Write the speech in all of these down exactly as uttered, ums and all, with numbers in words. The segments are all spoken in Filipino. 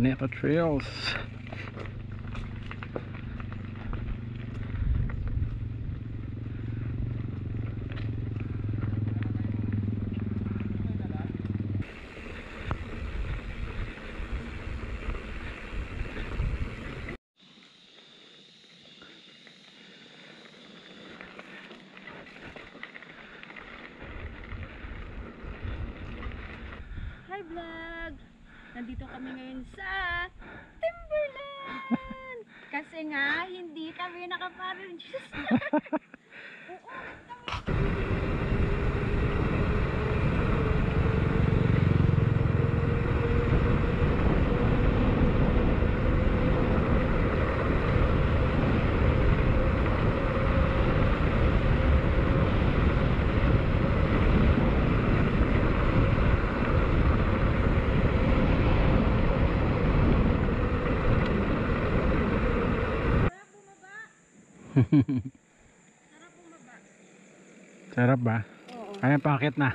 Araneta Trails. Hi vlog! Nandito kami ngayon sa Timberland! Kasi nga, hindi kami nakaparegister. Uulit kami. Sarap bumaba. Sarap ba? Oo. Kaya pakit na.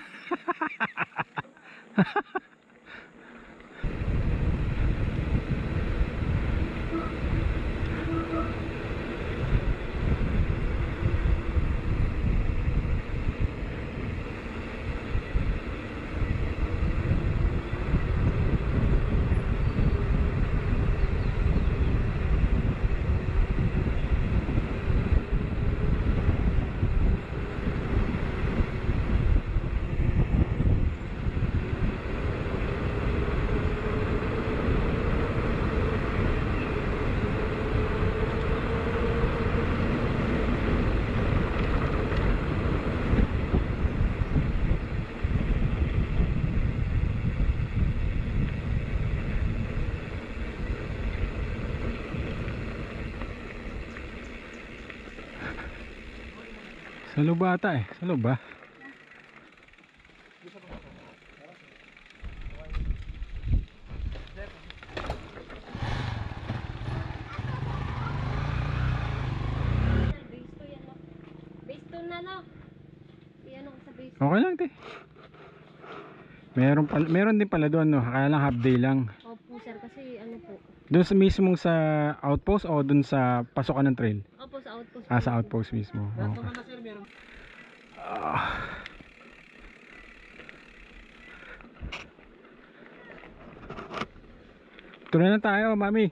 Sa loob ata eh. Sa loob ba? Base to yan, no? Base to na, no? Iyan ako sa base. Okay lang te. Meron, pala, meron din pala doon no. Kaya lang half day lang. Opo sir, kasi ano po. Doon sa mismong sa outpost o doon sa pasokan ng trail? Opo sa outpost. Ah, sa outpost mismo. Okay. Ah. Tuloy na tayo, mami.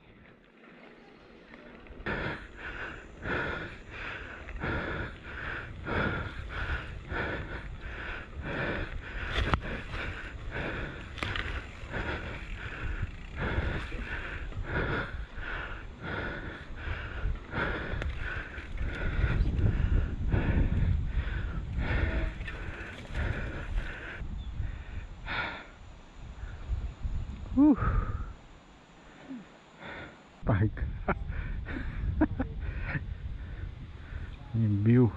Whew. Park. Yung view.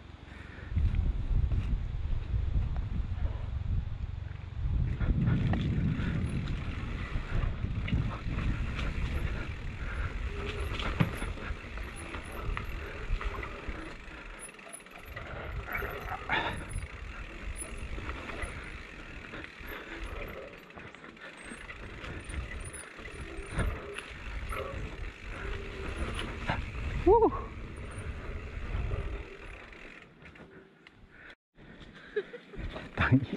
Woo! Tangi.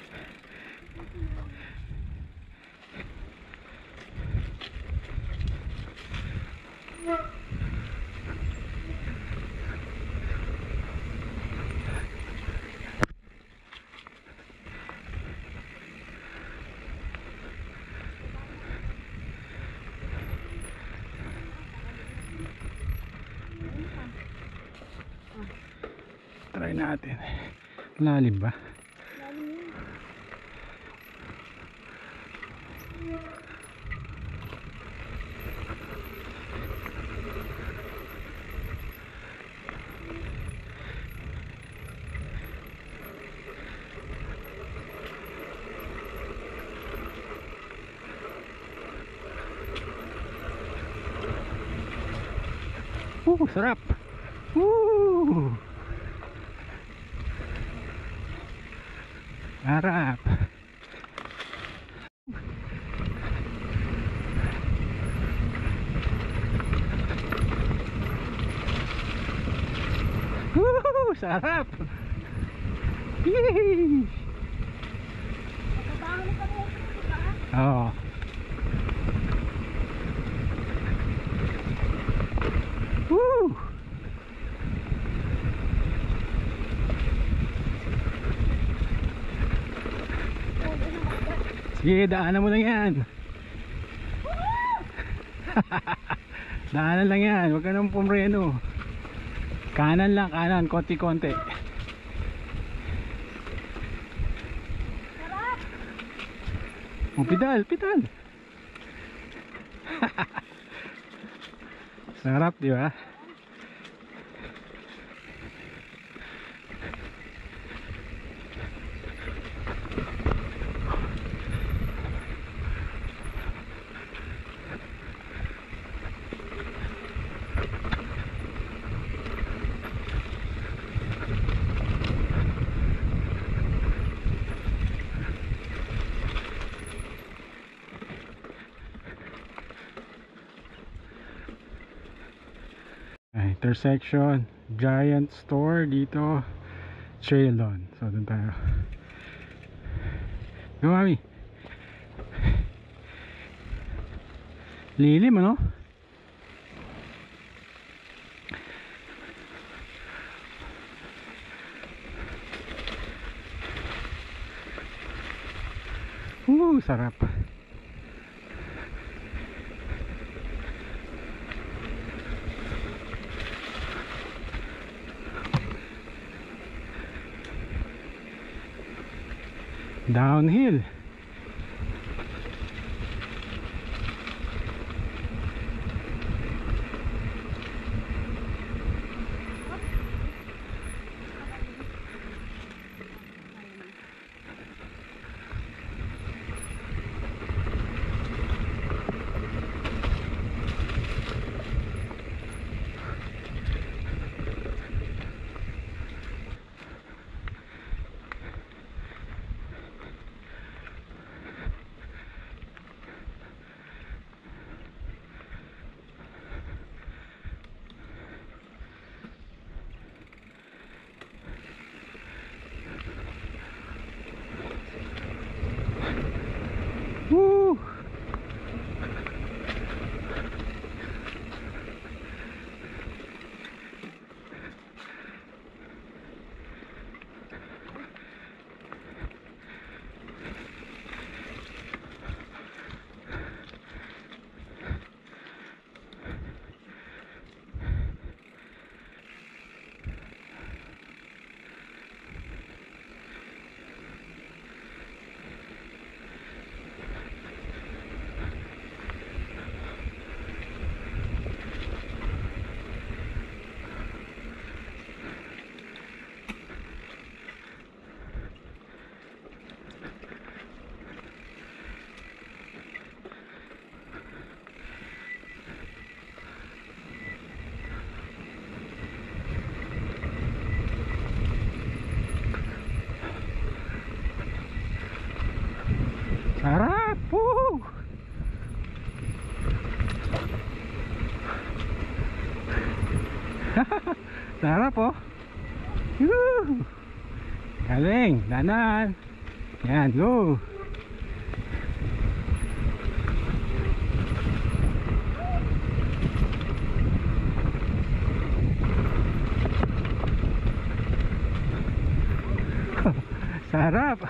Try natin. Lalim ba? Lalim yun. Woo, sarap. Woo! Harap. Woo! Sarap! Yee! Oo. Woo! Sige, daanan mo lang yan. Daanan lang yan, huwag ka nang pumreno. Kanan lang, kanan, konti-konti. Oh, pedal, pedal. Sarap, di ba? Intersection, Giant Store dito, Trailon. So doon tayo. Go mami. Lilim ano? Uh, sarap. Downhill. Woo! Sarap! Woo! Sarap oh! Woo! Galing! Danan! Yan, go! Sarap!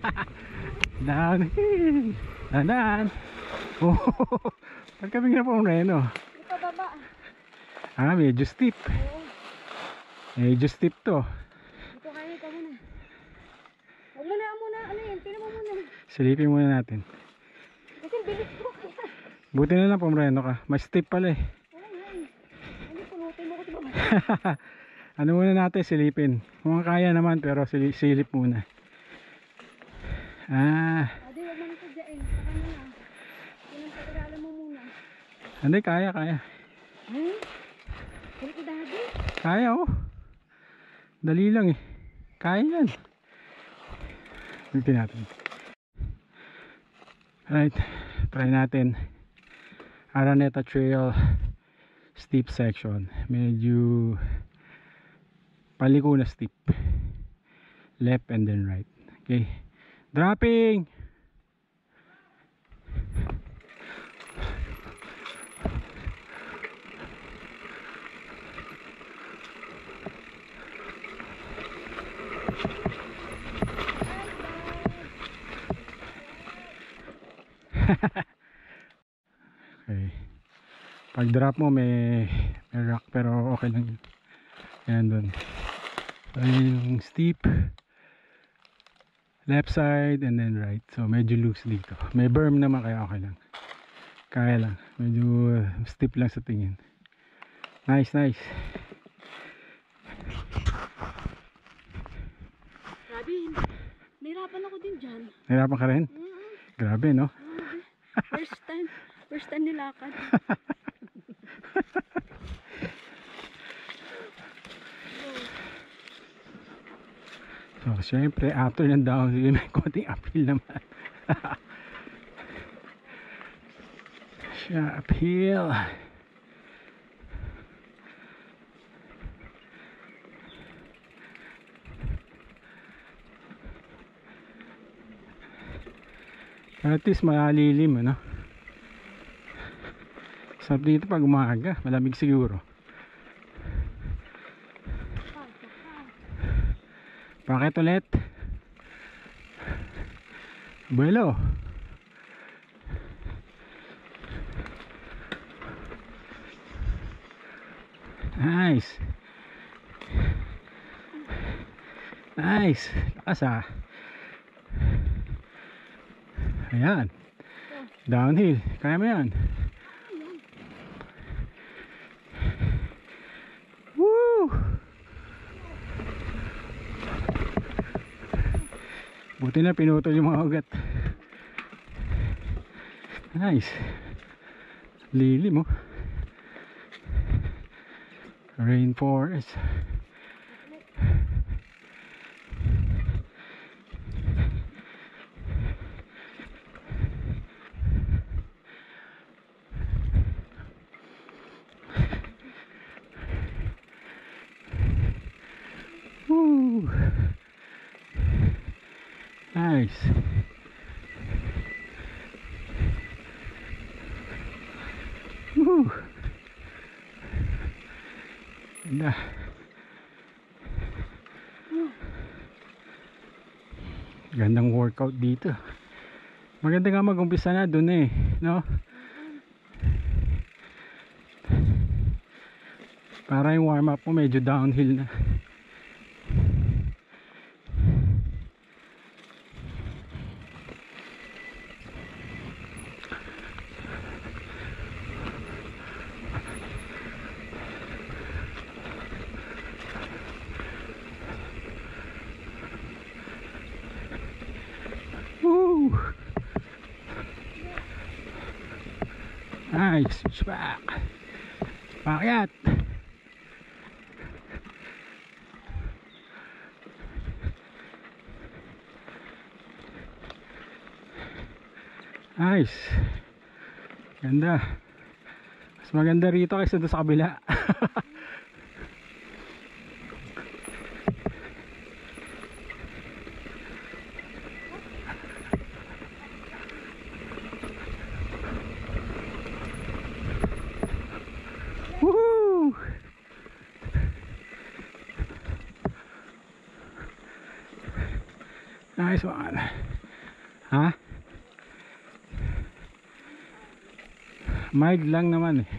Downhill! Danan! Oh! Pagkabing na pong reno. Ito baba. Ah, medyo steep. Oo. Medyo steep to. Ito kaya ka muna. Huwag muna, muna. Ano yan? Pila mo muna. Silipin muna natin. Kasi bilis ko. Buti na lang pumreno ka. Mas steep pala eh. Oo yan. Ano, punutin mo ko ito baba. Ano muna natin, silipin. Kung kaya naman, pero silip, silip muna. Ah. Adi, huwag mo nito dyan. Saka na na. Yan ang pag-aralan mo muna. Hindi, kaya, kaya. Hmm? Kulit ko dati. Kaya oh. Dali lang eh. Kaya yan. Ulitin natin. Alright. Try natin. Araneta Trail steep section. Medyo paliko na steep. Left and then right. Okay. Dropping. Okay. Pag drop mo may, may rock pero okay lang yun. Yan dun. So yung steep left side and then right. So medyo loose dito. May berm naman kaya okay lang. Kaya lang. Medyo steep lang sa tingin. Nice, nice. Grabe, nahirapan ako din dyan. Nahirapan ka rin? Mm-hmm. Grabe, no? First time, first time nilakad. So, syempre, after ng downhill, may konting uphill naman. Siya, uphill. At least malalilim, ano? Sarap dito pag umaga, malamig siguro. Bakit ulit? Buelo. Nice. Nice. Lakas ah. Ayan. Downhill. Kaya mo yan. Woo! Buti na pinutol yung mga ugat. Nice. Lilim oh. Rainforest. Woo! Nice. Woo! Ganda. Gandang workout dito. Maganda nga mag-umpisa na dun eh, no? Para yung warm up mo medyo downhill na. Woo! Nice, switch back. Pakyat. Nice. Ganda. Mas maganda rito kaysa doon sa kabila. Woohoo! Nice one. Ha? Mild lang naman eh.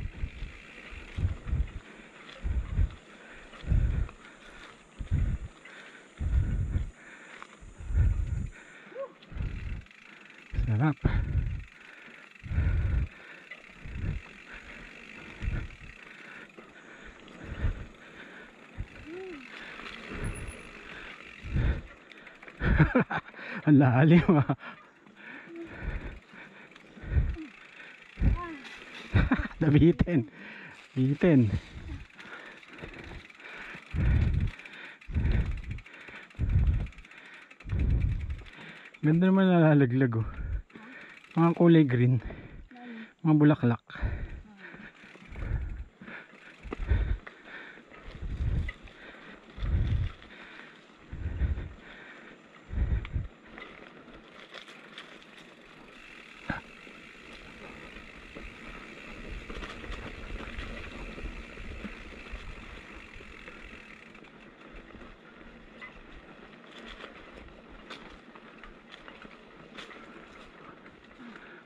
Sarap. Ang lalim ah. Nabitin. Bitin. Ganda naman nalalaglag oh. Mga kulay green. Mga bulaklak.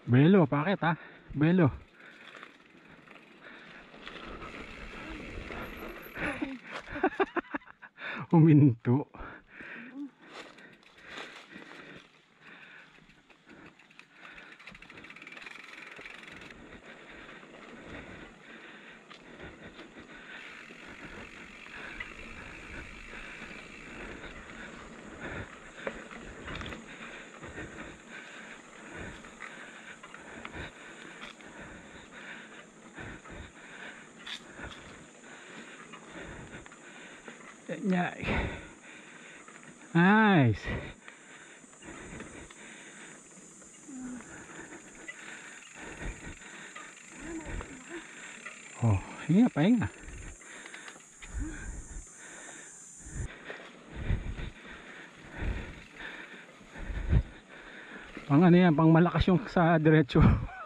Belo, pakit ha? Belo. Huminto. Yeah. Nice. Oh, hinga, pahinga. Pang ano yan, pang malakas yung sa diretso.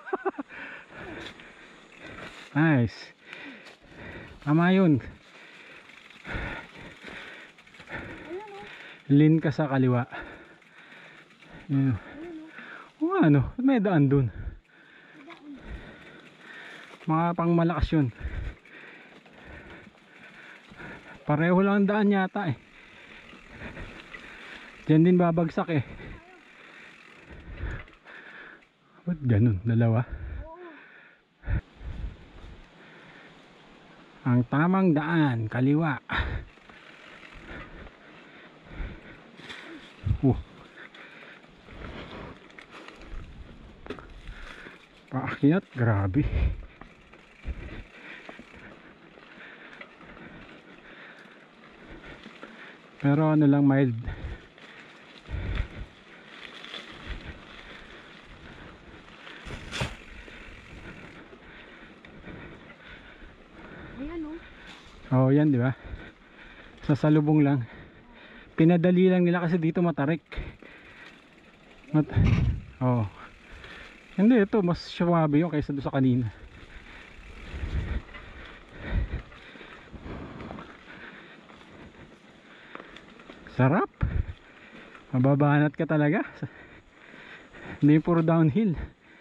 Nice. Tama yun. Lean ka sa kaliwa. Yan. O ano, may daan dun. Mga pang malakas yun. Pareho lang ang daan yata eh. Diyan din babagsak eh. Ba't ganun? Dalawa? Ang tamang daan, kaliwa. Oh. Paakyat, grabe. Pero ano lang, mild. Ayan oh. Oh, yan di ba? Sasalubong lang. Pinadali lang nila kasi dito matarik. Mat oh. Hindi, ito mas swabe yung kaysa doon sa kanina. Sarap. Mababanat ka talaga. Hindi puro downhill.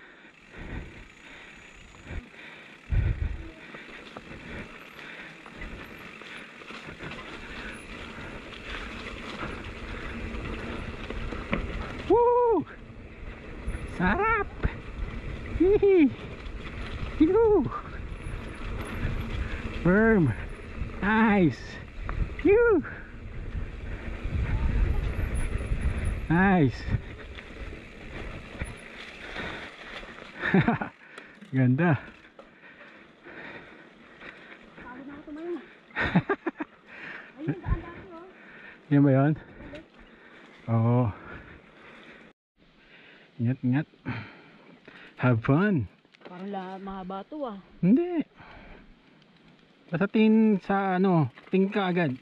Woo! Sarap. Hihi. Hihu. Firm. Nice. Hihu. Nice. Ganda. Pagod na ako tumayo. Ayun, daan dati oh. Yan ba yun? Oo. Ingat, ingat. Have fun. Parang la mahaba to ah. Hindi. Basta tingin sa ano, tingin ka agad.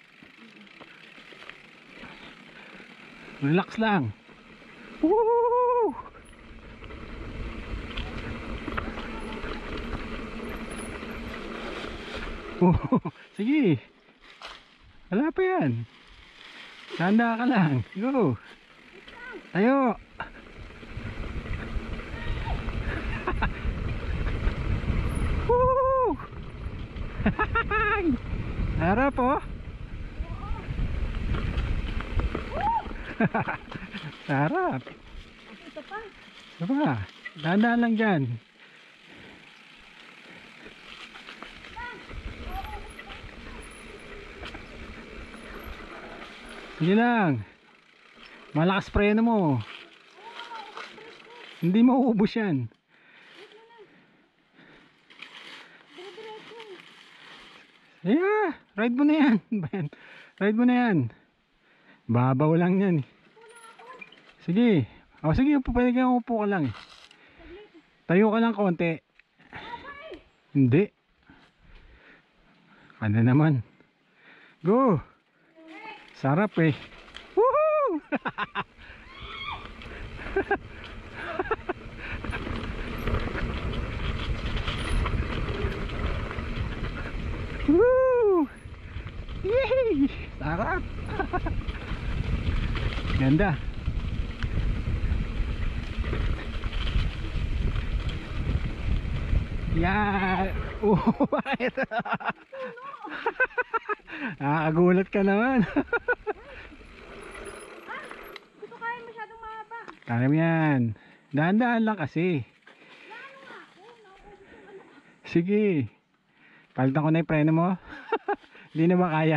Relax lang. Woo! Oh, sige. Wala pa yan. Tanda ka lang. Go. Tayo. Woo! Harap oh. Sarap. Ito pa. Ito pa. Dahan-dahan lang dyan. Sige lang. Malakas preno mo. Hindi mauubos yan. Yeah, ride mo na yan. Ride mo na yan. Babaw lang yan. Sige. O sige, upo, pwede kang upo ka lang eh. Tayo ka lang konti. Hindi. Ano naman. Go. Sarap eh. Woohoo! Woo! Yay! Sarap! Ganda. Yan. Oh, bakit? Nakakagulat ka naman. Ito kaya masyadong mahaba. Kaya mo yan. Dahan-dahan lang kasi. Sige. Palitan ko na yung preno mo. Hindi na ba kaya?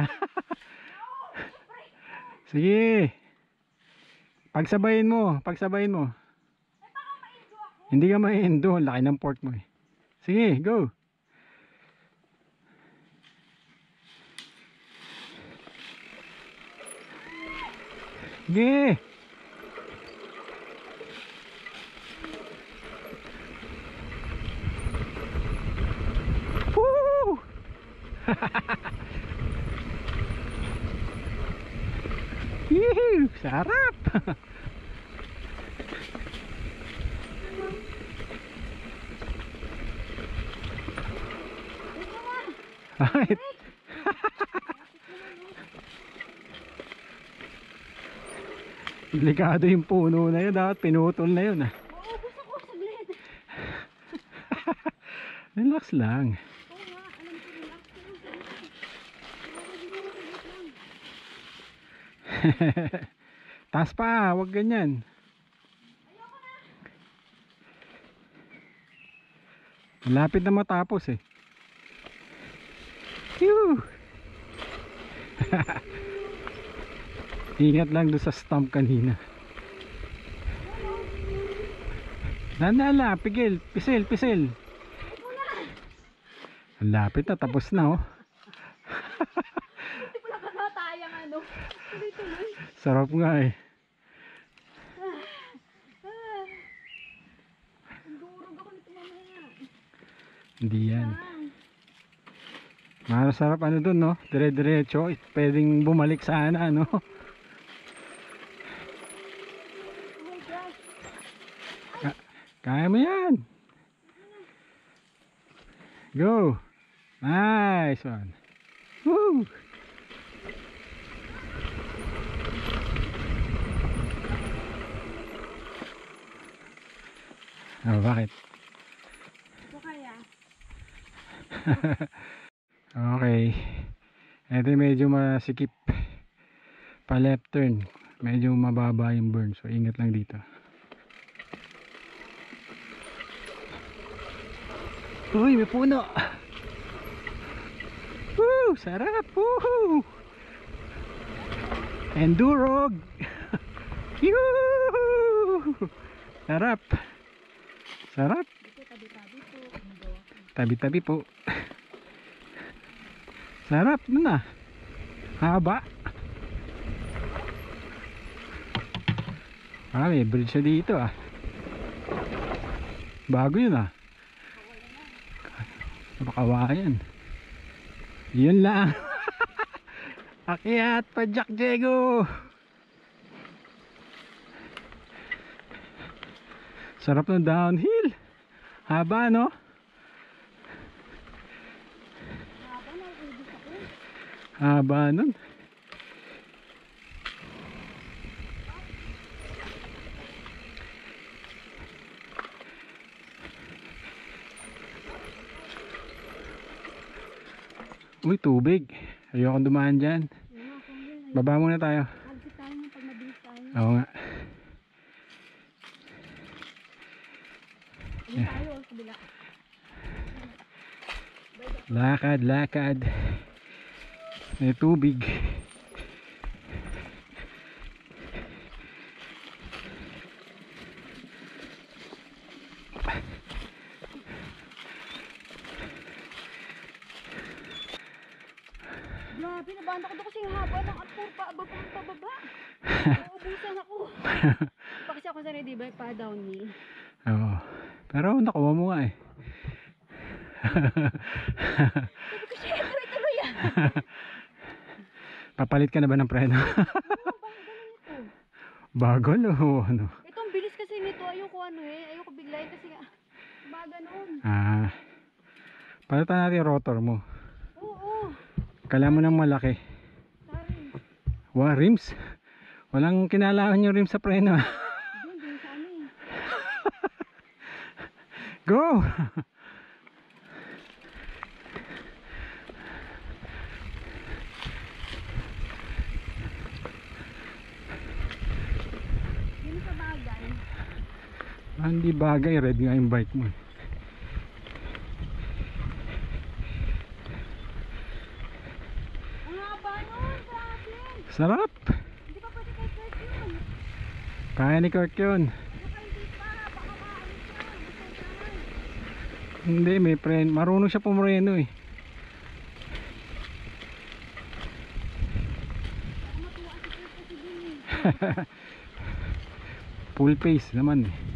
Sige. Pagsabayin mo. Pagsabayin mo. Hindi ka ma-endo. Laki ng port mo eh. Sige, go. Sige. Woo! Yee! Sarap! Bakit? Delikado yung puno na yun. Dapat pinutol na yun. Ah. Maubos ako saglit. Relax lang. Oo nga, alam ko relax ko lang saglit. Maubos ako saglit lang. Taas pa, wag ganyan. Ayoko na. Malapit na matapos eh. Phew! Ingat lang doon sa stump kanina. Nandala, pigil, pisil, pisil. Ang lapit na, tapos na oh. Hindi pala kasatayang ano. Tuloy-tuloy. Sarap nga eh. Ah. Ang durog ako nito mamaya. Hindi yan. Ah. Masarap ano dun no, dire-diretso. Pwedeng bumalik sana ano. Oh my gosh. Ka- Kaya mo yan. Go. Nice one. Woo. Oh, bakit? Ito kaya. Okay. Ito medyo masikip. Pa left turn. Medyo mababa yung burn. So ingat lang dito. Uy, may puno. Woo! Sarap! Woohoo! Endurog! Yuhuu! Sarap! Sarap! Ito tabi-tabi po. Ano daw? Tabi-tabi po. Sarap na. Haba. Ah, may bridge na dito ah. Bago yun ah. Napakawayan. Yun lang. Akyat pa Jack Diego. Sarap ng downhill. Haba no? Haba na ubos ako. Haba nun. Uy, tubig. Ayokong dumaan dyan. Yun nga, kung yun. Baba muna tayo. Exit tayo ng pag mabilis tayo. Oo nga. Ano tayo sa bila? Lakad, lakad. May tubig. Grabe, nabanda ko doon kasi yung haba ng atpur pa, ababa ang pababa. Nauubusan ako. Pa kasi ako sanay, di ba, pa downhill. Oo. Pero nakuha mo nga eh. Sabi ko siya, tuloy-tuloy ah. Papalit ka na ba ng preno? Ano ba, ganun ito? Bago no? Ano? Ito, ang bilis kasi nito. Ayoko ano eh. Ayoko biglayin kasi nga. Ba, ganun. Ah. Palitan natin yung rotor mo. Oo. Kailangan mo ng malaki. Sorry. Wow, rims. Walang kinalaman yung rims sa preno. Hindi, hindi sa ano eh. Go! Ah, hindi bagay, red nga yung bike mo. Ang haba nun, grabe. Sarap! Hindi pa pwede kay Kurt yun. Kaya ni Kirk yun. Baka hindi pa, baka maalis siya. Gusto siya. Hindi, may friend. Marunong siya pumreno eh. Baka matuwa si Kurt kasi din eh. Full face naman eh.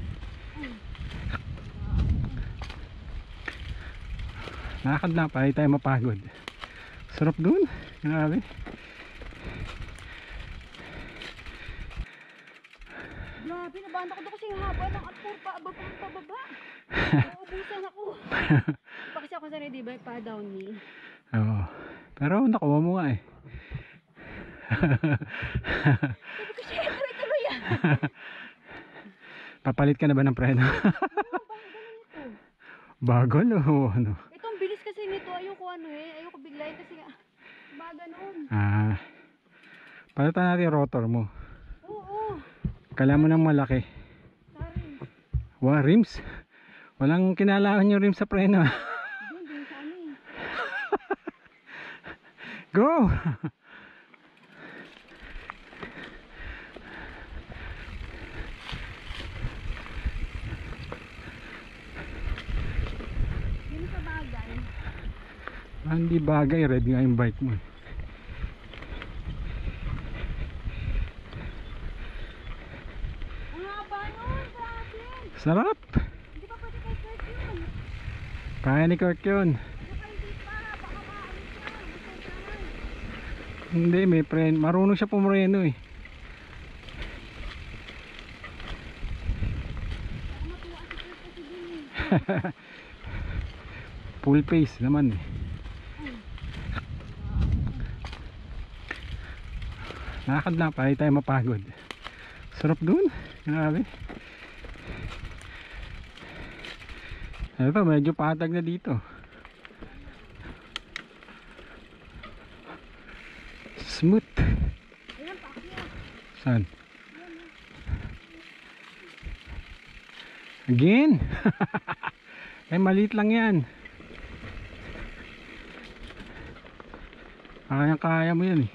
Nakakad na pa, hindi tayo mapagod. Sarap dun. Grabe. Grabe, nabanda ko doon kasi yung haba ng atpur pa ababa ang pababa. Uubusan ako. Pa kasi ako sanay, di ba, pa downhill. Oo. Pero nakuha mo nga eh. Sabi ko siya, tuloy-tuloy yan. Papalit ka na ba ng preno? Oo, bakit ganun ito? Bagal o ano? Ito, ang bilis kasi nito. Ayoko ano eh. Ayoko biglayin kasi nga. Ba ganun. Ah. Palitan natin yung rotor mo. Oo. Kailangan mo ng malaki. Sorry. Wow, rims. Walang kinalaman yung rims sa preno. Hindi, hindi sa ano eh. Go! Yun sa bagay. Ah, hindi bagay, red nga yung bike mo. Ang haba nun, grabe. Sarap! Hindi pa pwede kay Kurt yun. Kaya ni Kirk yun. Baka hindi pa, baka maalis siya. Gusto siya. Hindi, may friend. Marunong siya pumreno eh. Baka matuwa si Kurt kasi din eh. Full face naman eh. Nakakad na pa, hindi tayo mapagod. Sarap dun. Grabe. Ito, medyo patag na dito. Smooth. Ayan, paakyat. Saan? Again? Eh, maliit lang yan. Kaya-kaya mo yan eh.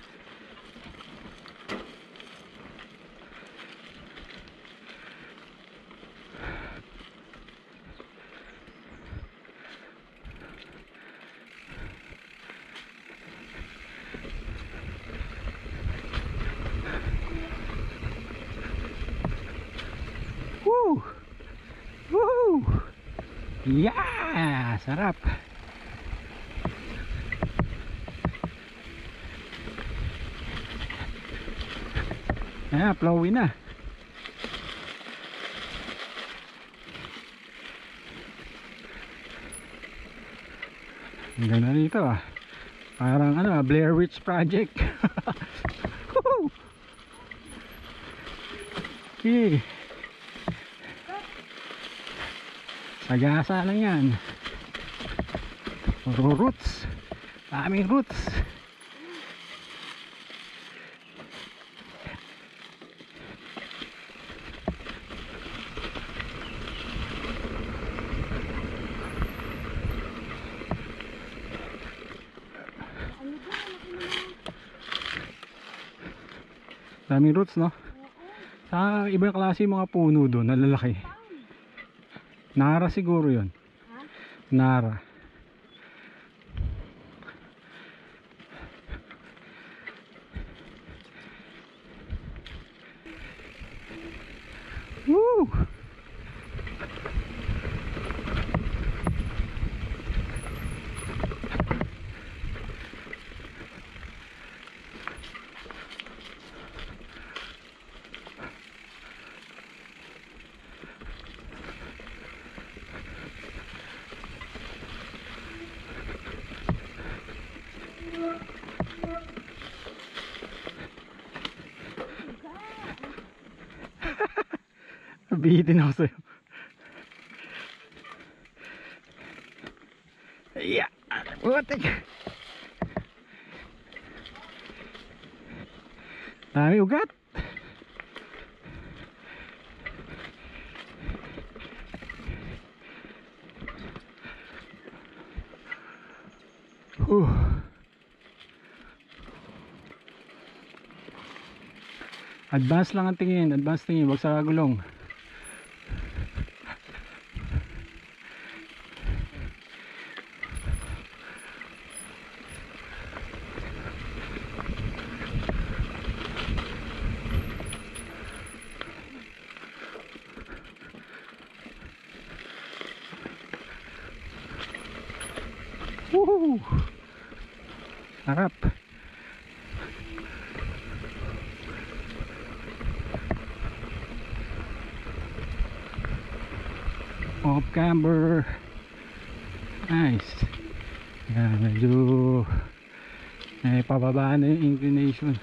Woo! Woo! Yeah! Sarap! Ayan, flowy na. Ang ganda dito ah. Parang ano, Blair Witch Project. Woo! Okay. Sagasa lang yan. Puro roots. Daming roots. Ano ba? Laki naman. Daming roots, no? Oo. Sa ibang klase yung mga puno doon, nalalaki. Nara siguro yun. Ha? Nara. Woo! Bihitin ako sa'yo. Yeah. Utek. Dami ugat. Advance lang ang tingin, advance tingin, wag sa gulong. Woohoo! Sarap. Off camber. Nice. Yan, medyo eh, pababa na yung inclination.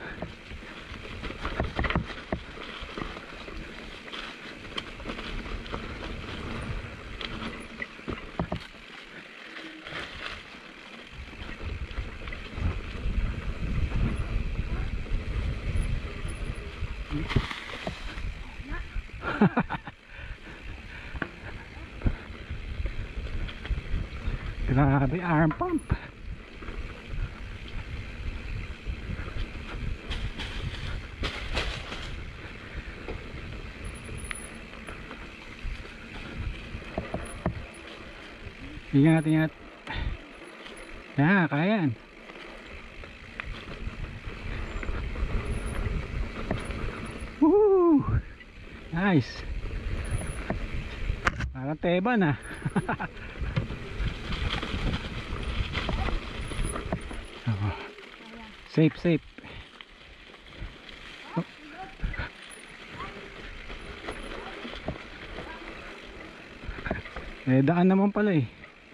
Grabe, arm pump. Ingat, ingat. Ya, kaya yan. Woohoo! Nice. Parang teban ah. Oh. Safe, safe. Oh. Eh, daan naman pala eh.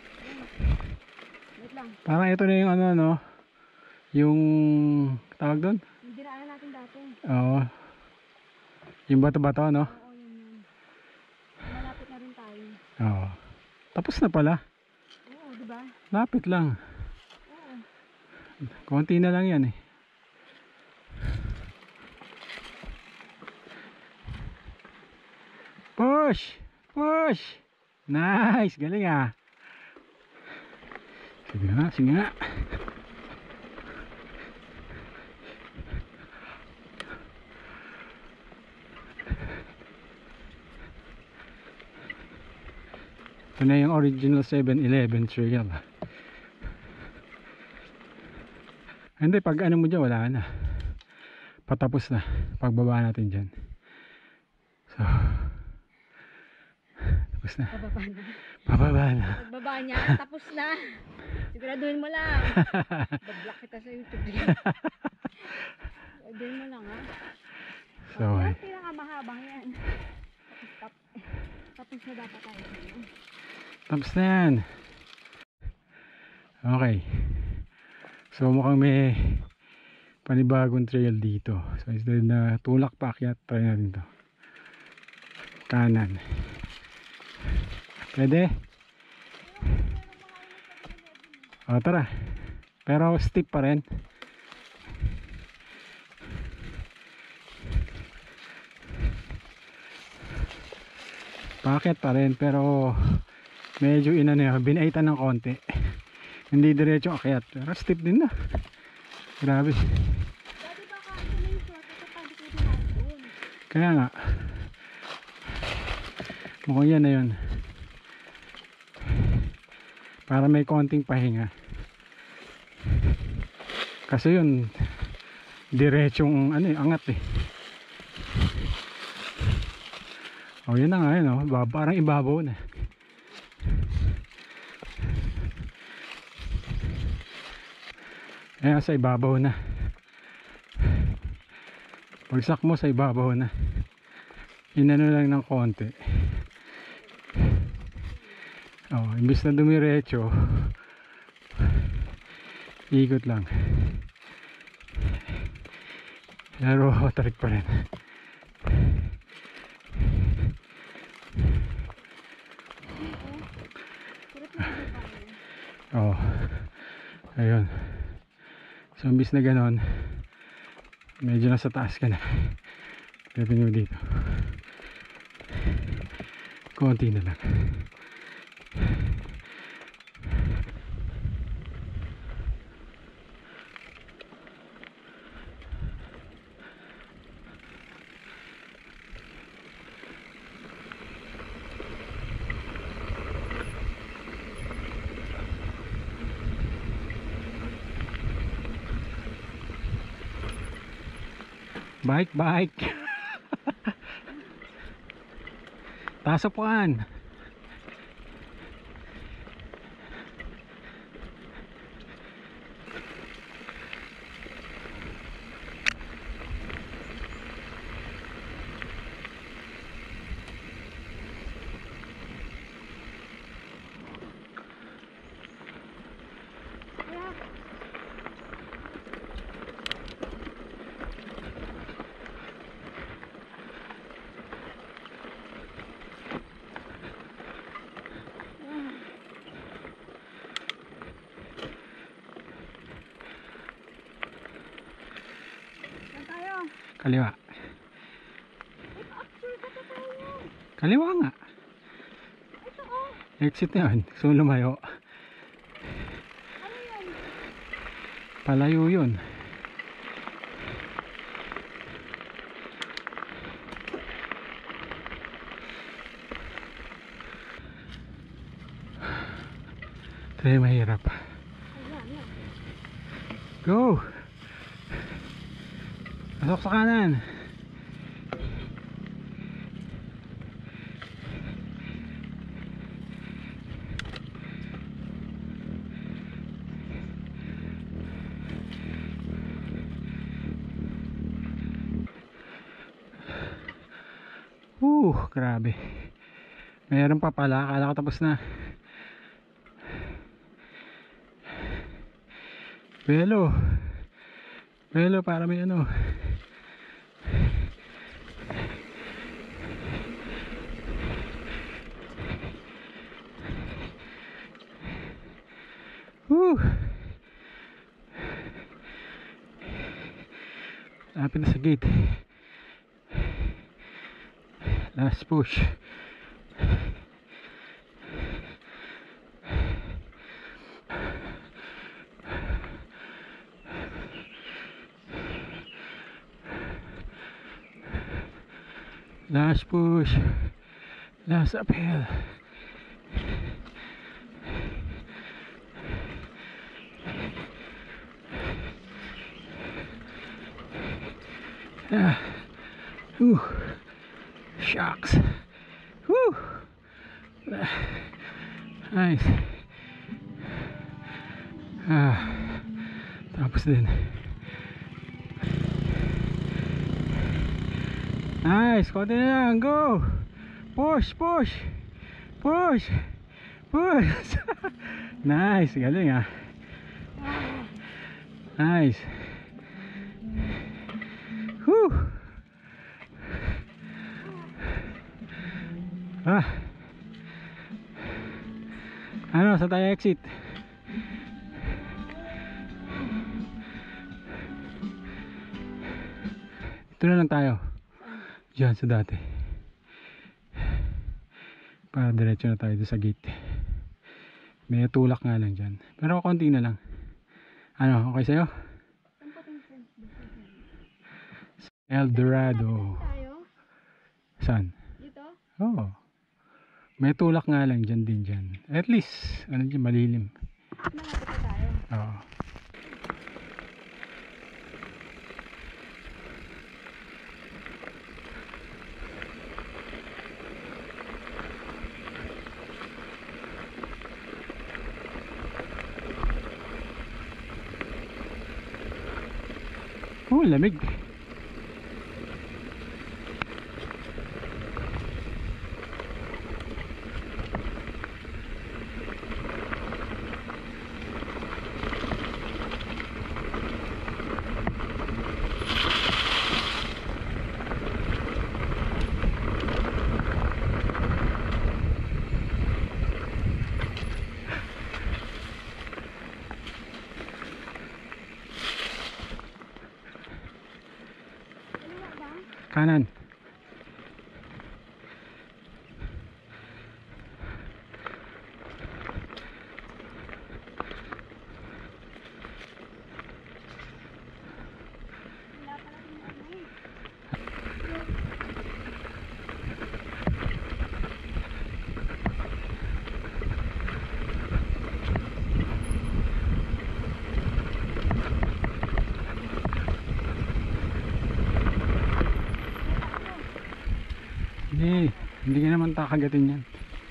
Wait lang. Parang ito na yung ano, no? Yung tawag doon? Yung dinaanan natin dati. Oo. Yung bato-bato, no? Oo, yun yun. Malapit na rin tayo. Oo. Tapos na pala. Oo, di ba? Lapit lang. Oo. Konti na lang yan eh. Push! Push! Nice! Galing ah. Sige nga, sige nga. Ito na yung original seven eleven trail. Hindi, pag ano mo dyan, wala na. Patapos na. Pagbaba natin dyan. So, tapos na. Pababa na. Pababa na. Pagbaba niya, tapos na. Siguraduhin mo lang. Bablock kita sa YouTube. Siguraduhin mo lang ha. So, Kaya ay. pinakamahabang yan. Tapos, tapos na dapat tayo. Tapos na yan. Okay. So mukhang may panibagong trail dito. So instead na tulak pa akyat, try natin to. Kanan. Pwede? O tara. Pero steep pa rin. Paakyat pa rin pero medyo inano yun, binaitan ng konti. Hindi diretso akyat pero steep din na. Grabe. Dati baka ito na yung short, ito pa dito doon. Kaya nga mukhang yan na yun, para may konting pahinga. Kasi yun diretsong ano eh, angat eh. O yun na nga yun o, parang ibabaw na. Ayan, sa ibabaw na. Pagsak mo sa ibabaw na. Inano lang ng konti. Oh, imbis na dumiretso, ikot lang. Pero tarik pa rin. Oh, ayun. So imbis na ganon, medyo nasa taas ka na. Pwede nyo dito konti na lang. Bike, bike. Taas upuan. Kaliwa. Kaliwa nga. Exit na yun. Gusto mo lumayo. Palayo yun. Ito yung mahirap. Go! Pasok sa kanan. Uh, grabe. Mayroon pa pala. Akala ko tapos na. Belo. Belo para may ano. Woo! Lapit na sa gate. Last push. Last push. Last uphill. Ah. Whew. Shocks. Whew. Ah. Nice. Ah. Tapos din. Nice. Konti na lang. Go. Push, push. Push. Push. Nice. Galing ah. Nice. Whew. Ah. Ano, sa tayo exit? Ito na lang tayo. Diyan sa dati. Para diretso na tayo sa gate. May tulak nga lang dyan. Pero konti na lang. Ano, okay sa'yo? El Dorado. Saan? Dito? Oo. May tulak nga lang dyan din dyan. At least, ano dyan, malilim. Malapit na tayo. Oo. Oh, lamig. Kanan. Eh, hindi ka naman kakagatin yan.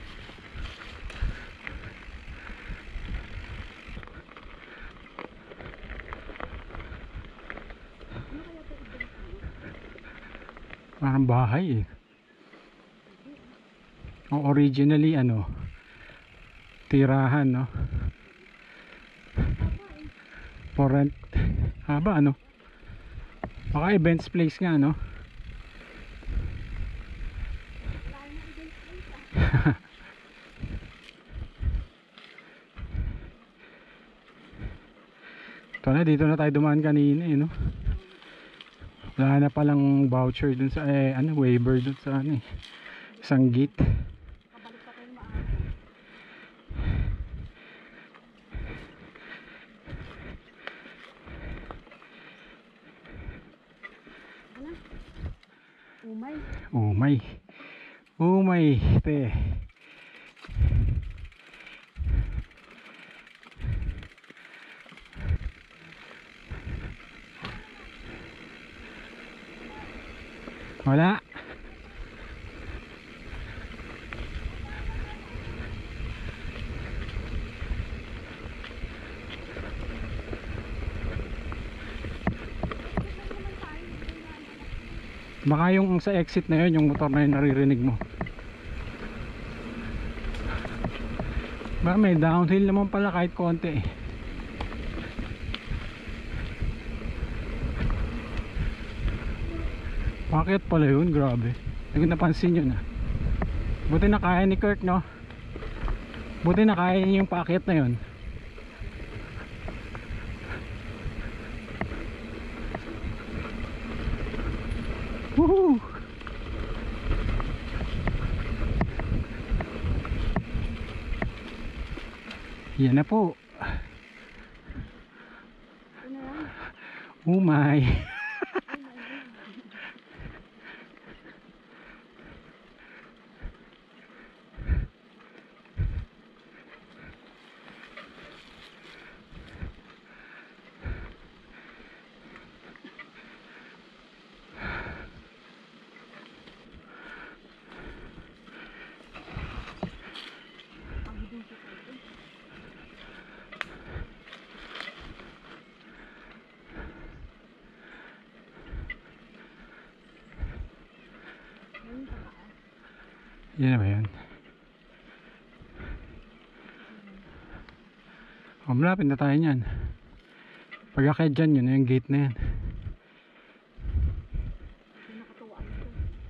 Parang bahay eh. O originally ano, tirahan, no? For rent. Haba ano? Baka events place nga, no? Ito na, dito na tayo dumaan kanina eh, no? Wala na palang voucher dun sa, eh, ano, waiver dun sa, ano eh, isang gate. Kabalik pa tayo maaga. Ano? Umay. Umay. Umay, te. Wala. Baka yung sa exit na yun, yung motor na yun naririnig mo. Ba, may downhill naman pala kahit konti eh. Bakit pala yun? Grabe. Hindi ko napansin yun ah. Buti na kaya ni Kirk, no? Buti na kaya niya yung paakyat na yun. Woohoo! Yan na po. Ito na lang. Umay. Yan na ba yun? O, malapit na tayo nyan. Pag akit dyan, yun na yung gate na yan. Nakatuwa ito.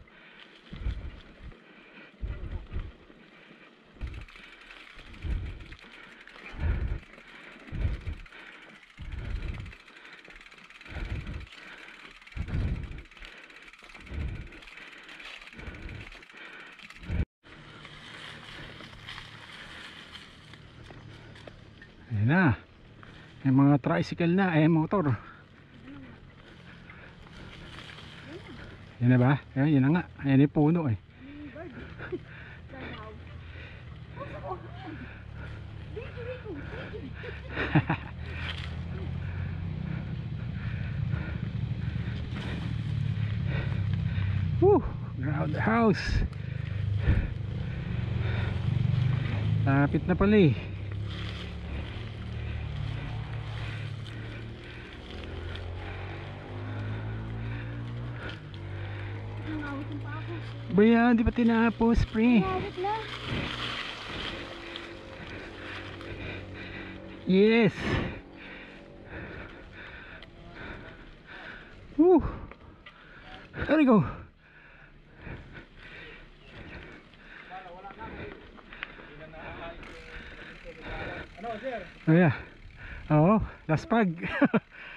Ayan na. May mga tricycle na, eh motor. Yan na ba? Ayan, yan na nga. Ayan yung puno eh. Woo! Ground house. Lapit na pala eh. Nangawit yung pa ako. Baya, di pa tinapos, pre. Nangawit na. Yes. Woo. There we go. Ano, sir? Oh yeah. Oo, laspag.